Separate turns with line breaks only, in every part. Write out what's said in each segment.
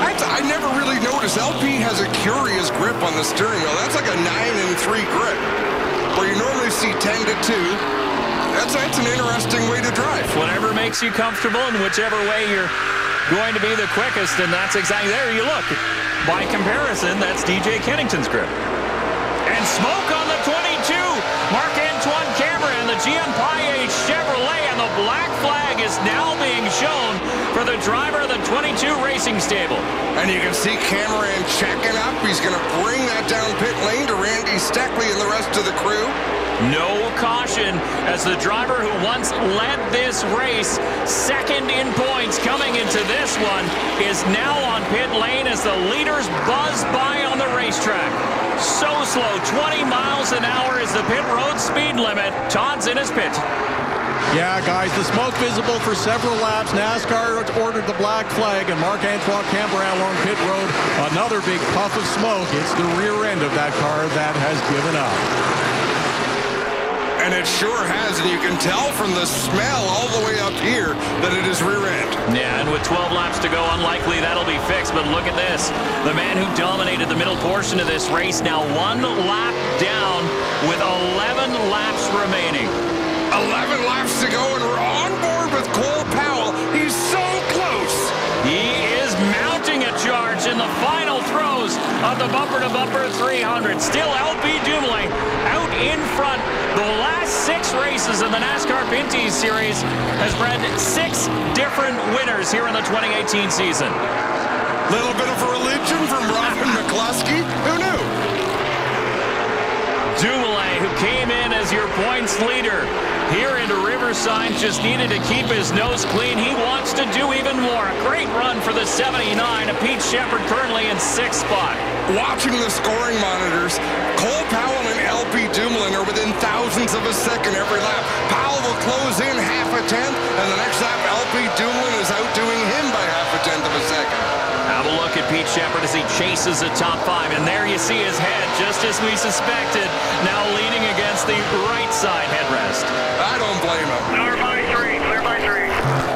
I never really noticed. LP has a curious grip on the steering wheel. That's like a 9-3 grip, where you normally see 10-2. That's an interesting way to drive.
Whatever makes you comfortable and whichever way you're going to be the quickest, and that's exactly there. You look. By comparison, that's DJ Kennington's grip. And smoke on the 22. Marc-Antoine Cameron, the GM Chevrolet, and the black flag is now being shown for the driver of the 22 Racing Stable.
And you can see Cameron checking up. He's going to bring that down pit lane to Randy Steckley and the rest of the crew.
No caution as the driver who once led this race, second in points coming into this one, is now on pit lane as the leaders buzz by on the racetrack. So slow, 20 miles an hour is the pit road speed limit. Todd's in his pit.
Yeah, guys, the smoke visible for several laps. NASCAR ordered the black flag, and Marc-Antoine Cameron along pit road. Another big puff of smoke. It's the rear end of that car that has given up.
And it sure has, and you can tell from the smell all the way up here that it is rear end.
Yeah, and with 12 laps to go, unlikely that'll be fixed. But look at this. The man who dominated the middle portion of this race now 1 lap down with 11 laps remaining.
11 laps to go, and we're on board with Cole Powell. He's so close.
He is mounting a charge in the final throws of the bumper-to-bumper 300. Still LP Dumoulin out in front. The last 6 races in the NASCAR Pinty Series has bred 6 different winners here in the 2018 season.
Little bit of a religion from Robin McCluskey. Who knew?
Dumoulin, who came in as your points leader here into Riverside, just needed to keep his nose clean. He wants to do even more. A great run for the 79. A Pete Shepard currently in 6th spot.
Watching the scoring monitors, Cole Powell and LP Dumoulin are within thousandths of a second every lap. Powell will close in half a tenth, and the next lap, LP Dumoulin is outdoing him by half a tenth of a second.
Have a look at Pete Shepard as he chases the top 5, and there you see his head, just as we suspected, now leaning against the right side headrest.
I don't blame him.
Clear by 3, clear by 3.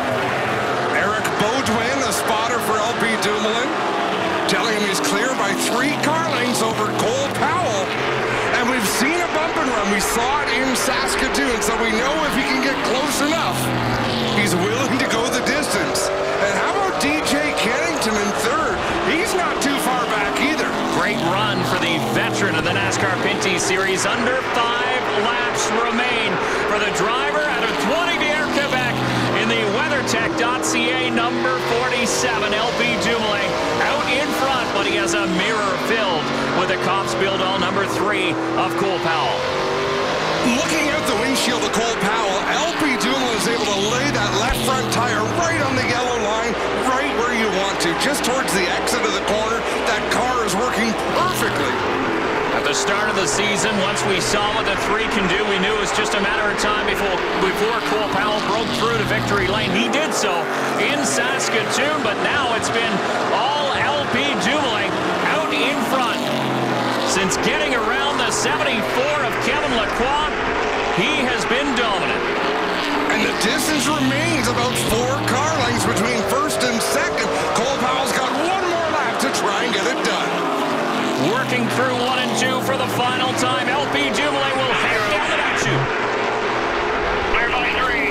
Eric Beaudoin, the spotter for LP Dumoulin, telling him he's clear by 3 car lengths over Cole Powell. And we've seen a bump and run. We saw it in Saskatoon, so we know if he can get close enough, he's willing to go the distance. And how about DJ Kennington in 3rd? He's not too far back either.
Great run for the veteran of the NASCAR Pinty Series. Under 5 laps remain for the driver out of 20 Quebec in the WeatherTech.ca number 47, LP Dumoulin, out in front, but he has a mirror filled with a Cops Build-All number 3 of Cole Powell.
Looking out the windshield of Cole Powell, LP Dumoulin is able to lay that left front tire right on the yellow line, right where you want to, just towards the exit of the corner. That car is working perfectly.
At the start of the season, once we saw what the 3 can do, we knew it was just a matter of time before Cole Powell broke through to victory lane. He did so in Saskatoon, but now it's been all LP Dumoulin out in front. Since getting around the 74 of Kevin Lacroix, he has been dominant.
And the distance remains about 4 car lengths between 1st and 2nd. Cole Powell's got 1 more lap to try and get it done.
Working through 1 and 2 for the final time. LP Dumoulin will head down the back chute.
Clear by 3.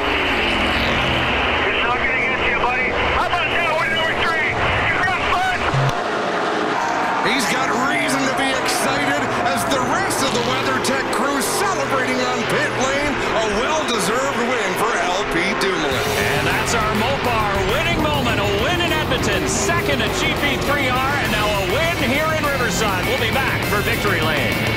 It's not going to get you, buddy. How about now, win number 3? Congrats, bud.
He's got reason to be excited as the rest of the WeatherTech crew celebrating on pit lane. A well-deserved win for LP Dumoulin.
And that's our Mopar winning moment. A win in Edmonton, 2nd at GP3R, and now a win here in Riverside. We'll be back for Victory Lane.